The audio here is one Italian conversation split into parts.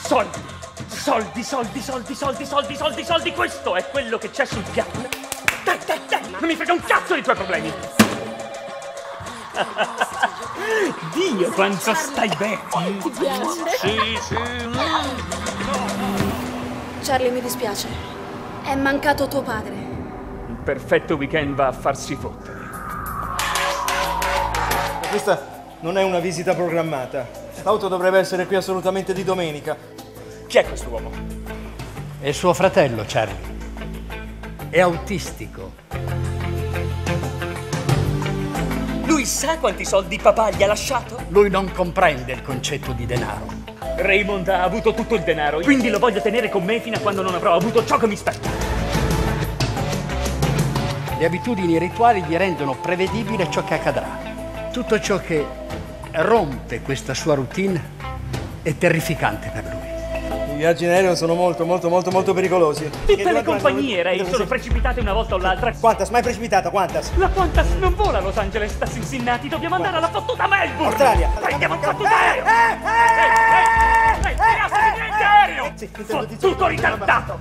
Soldi! Soldi, soldi, soldi, soldi, soldi, soldi, soldi! Questo è quello che c'è sul piatto! Dai, dai, dai! Non mi frega un cazzo dei tuoi problemi! Dio, quanto stai bene! Ti piace? Sì, sì! Charlie, mi dispiace. È mancato tuo padre. Il perfetto weekend va a farsi fottere. Questa non è una visita programmata. L'auto dovrebbe essere qui assolutamente di domenica. Chi è quest'uomo? È suo fratello, Charlie. È autistico. Lui sa quanti soldi papà gli ha lasciato? Lui non comprende il concetto di denaro. Raymond ha avuto tutto il denaro, quindi lo voglio tenere con me fino a quando non avrò avuto ciò che mi spetta. Le abitudini e i rituali gli rendono prevedibile ciò che accadrà. Tutto ciò che rompe questa sua routine è terrificante per lui. I viaggi in aereo sono molto pericolosi. Tutte le compagnie, Ray, sono precipitate una volta o l'altra. Quantas? Mai precipitata? Quantas? La Qantas non vola a Los Angeles da Cincinnati, dobbiamo andare alla fottuta Melbourne! Australia! Prendiamo un fottuto aereo! Ehi, niente aereo! Fottuto ritardato!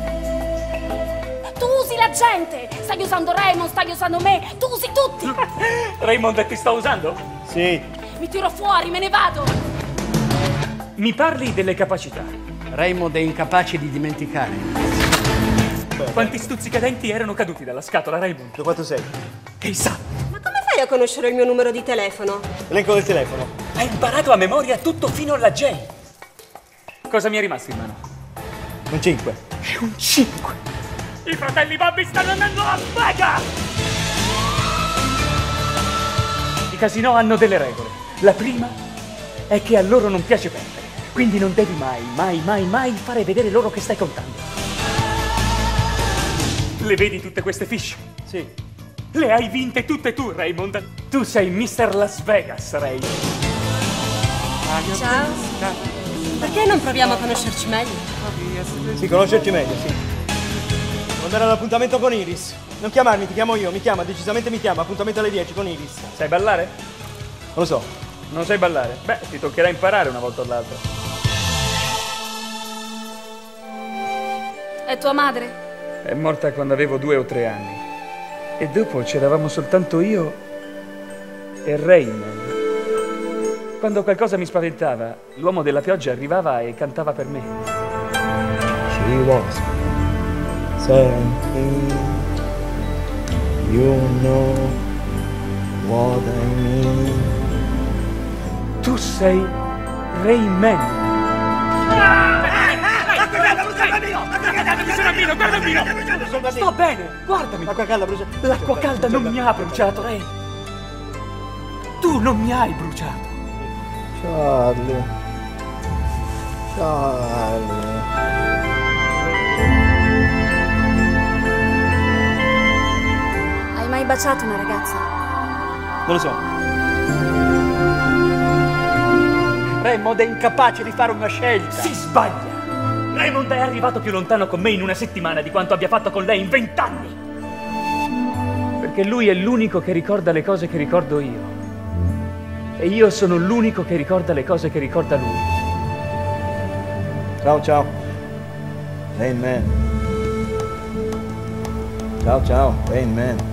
Tu usi la gente! Stai usando Raymond, stai usando me! Tu usi tutti! Raymond ti sto usando? Sì. Mi tiro fuori, me ne vado! Mi parli delle capacità. Raymond è incapace di dimenticare. Quanti stuzzicadenti erano caduti dalla scatola, Raymond? 246. Che sa? Ma come fai a conoscere il mio numero di telefono? Elenco del telefono. Hai imparato a memoria tutto fino alla J. Cosa mi è rimasto in mano? Un 5. È un 5. I fratelli Bobby stanno andando a Las Vegas! I casinò hanno delle regole. La prima è che a loro non piace perdere. Quindi non devi mai fare vedere loro che stai contando. Le vedi tutte queste fiche? Sì. Le hai vinte tutte tu, Raymond. Tu sei Mr. Las Vegas, Ray. Ciao. Perché non proviamo a conoscerci meglio? Sì, conoscerci meglio, sì. Devo andare all'appuntamento con Iris. Non chiamarmi, ti chiamo io. Mi chiama, decisamente mi chiama. Appuntamento alle 10 con Iris. Sai ballare? Non lo so. Non sai ballare? Beh, ti toccherà imparare una volta o l'altra. È tua madre? È morta quando avevo 2 o 3 anni. E dopo c'eravamo soltanto io e Raymond. Quando qualcosa mi spaventava, l'uomo della pioggia arrivava e cantava per me. She was saying, you know what I mean. Tu sei Rayman. Guarda il vino! Sto bene, guardami! L'acqua calda brucia. L'acqua calda non mi ha bruciato, Ray. Tu non mi hai bruciato. Charlie. Charlie. Hai mai baciato una ragazza? Non lo so. Raymond è incapace di fare una scelta. Si sbaglia! Raymond è arrivato più lontano con me in una settimana di quanto abbia fatto con lei in 20 anni! Perché lui è l'unico che ricorda le cose che ricordo io. E io sono l'unico che ricorda le cose che ricorda lui. Ciao, ciao. Rain Man. Ciao, ciao. Rain Man.